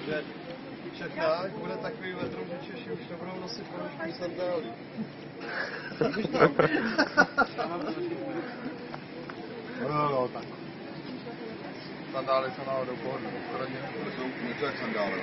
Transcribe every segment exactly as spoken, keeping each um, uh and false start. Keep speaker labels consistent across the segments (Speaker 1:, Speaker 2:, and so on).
Speaker 1: že v Čechách bude takový vedro, že Češi už nebudou nosit ponožky sandály.
Speaker 2: No, no, tak. Sandály jsou náhodou pohodlné. To jsou něco jak sandály.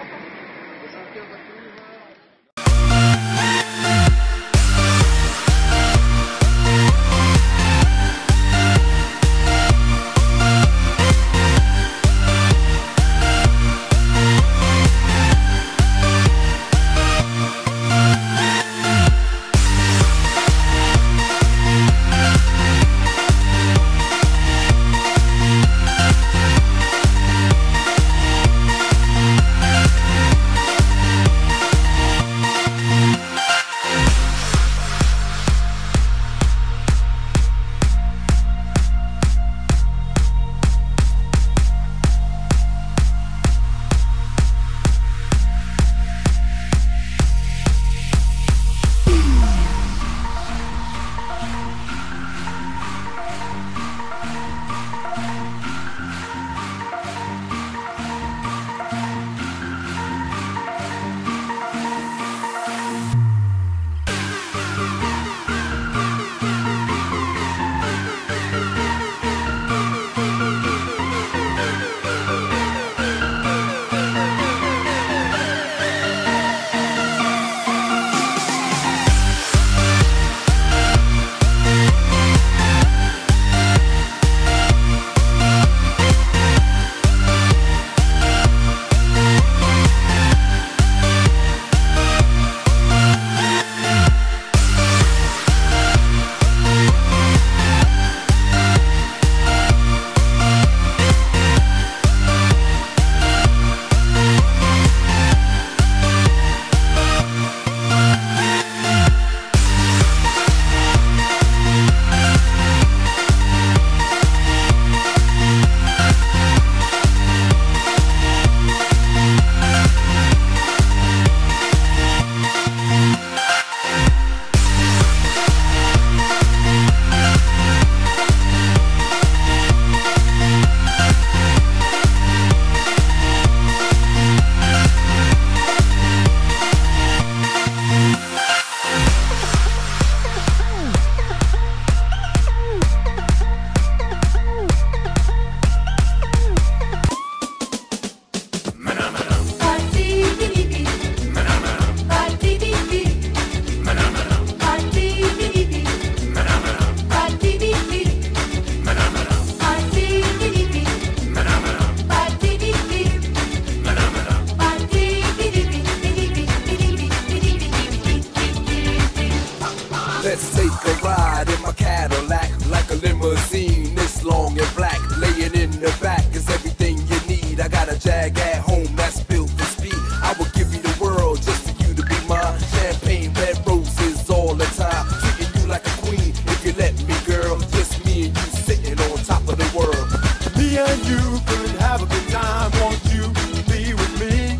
Speaker 3: Let's take a ride in my Cadillac, like a limousine, this long and black. Laying in the back is everything you need. I got a Jag at home that's built for speed. I will give you the world just for you to be mine. Champagne, red roses all the time. Treating you like a queen if you let me, girl. Just me and you sitting on top of the world.
Speaker 4: Me and you could have a good time. Won't you be with me?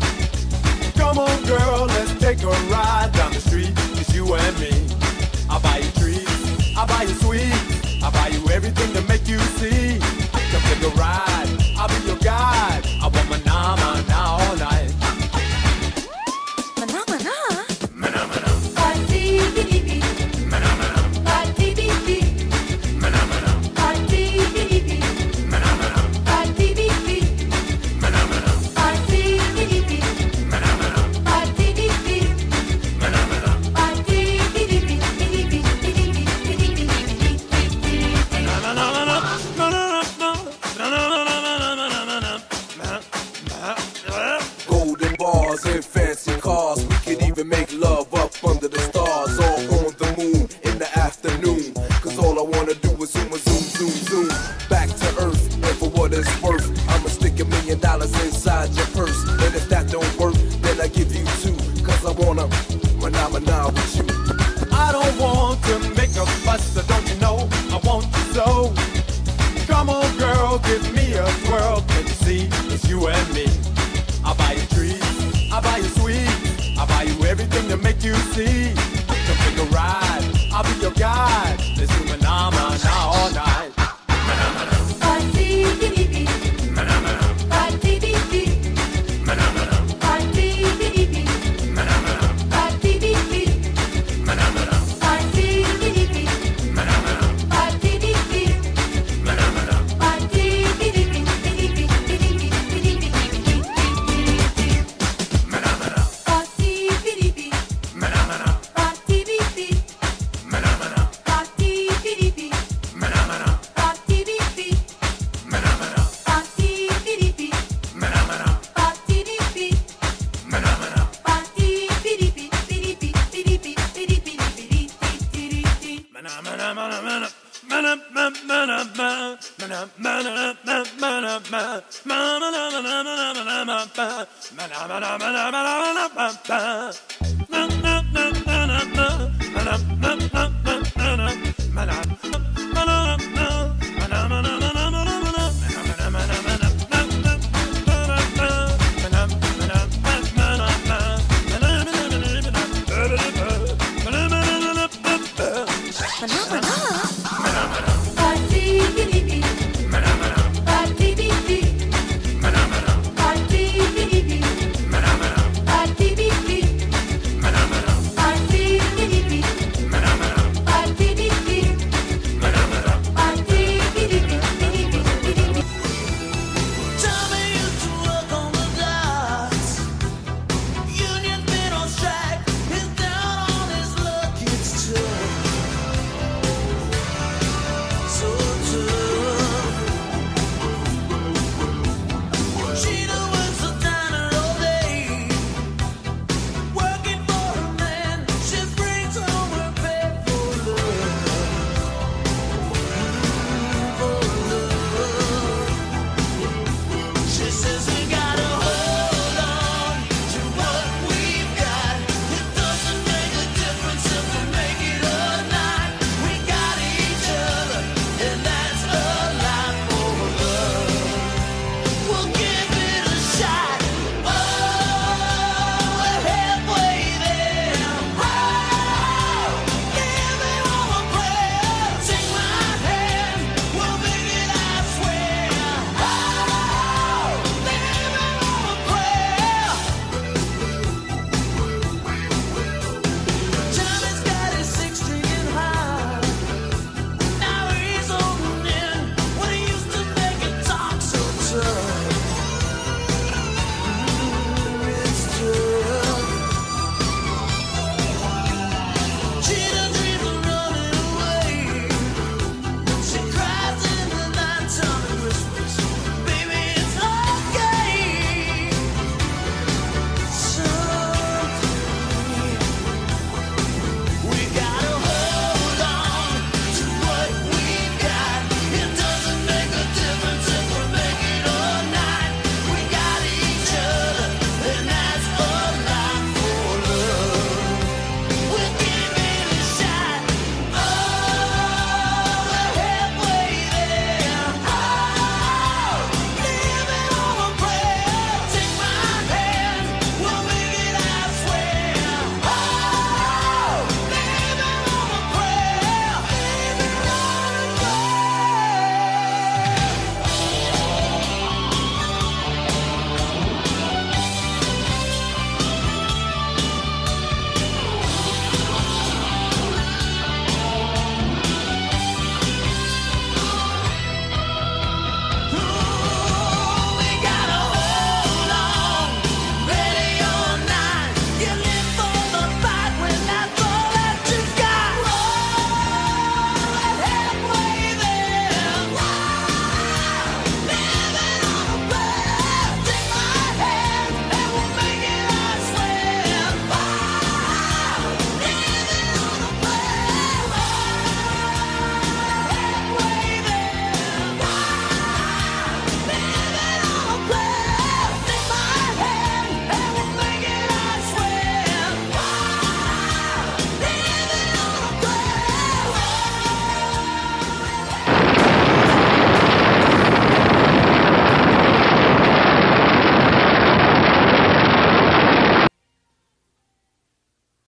Speaker 4: Come on, girl, let's take a ride down the street. It's you and me. I'll buy you treats, I'll buy you sweets, I'll buy you everything to make you see. Come take a ride, I'll be your guide. I want my nama now all night.
Speaker 5: Mana mana?
Speaker 3: Mana mana,
Speaker 5: Party bibi.
Speaker 3: mana mana,
Speaker 5: Party bibi.
Speaker 3: mana mana,
Speaker 5: Party bibi.
Speaker 3: mana mana,
Speaker 5: Party bibi.
Speaker 3: mana mana,
Speaker 5: Party bibi.
Speaker 3: mana mana,
Speaker 5: Party bibi.
Speaker 3: mana mana.
Speaker 5: Party bibi. Bibi bibi bibi bibi.
Speaker 3: Na na na na na na na na. Golden bars and fancy cars. We could even make love up under the stars. All on the moon in the afternoon. Cause all I wanna do is zoom, a zoom, zoom, zoom. Back to earth, and for what it's worth, I'ma stick a million dollars inside your purse. And if that don't work, then I give you two. Cause I wanna mana with you.
Speaker 4: I don't want to make a fuss, so don't you know I want you so. Come on, girl, give me a twirl. Can you see? It's you and me. I'll buy you treats, I'll buy you sweets, I'll buy you everything to make you see. Come take a ride, I'll be your guide. Let's do manama now all night.
Speaker 5: Party bibi.
Speaker 3: Mana mana,
Speaker 5: Party bibi.
Speaker 3: mana mana,
Speaker 4: Mana,